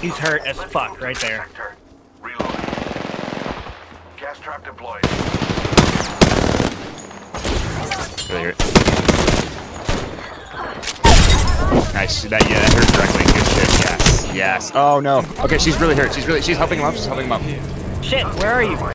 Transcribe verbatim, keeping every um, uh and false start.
He's hurt as fuck right there. Gas trap deployed. Really hurt. Nice. That yeah, that hurt directly. Good shit. Yes. Yes. Oh no. Okay, she's really hurt. She's really she's helping him up. She's helping him up. Shit, where are you?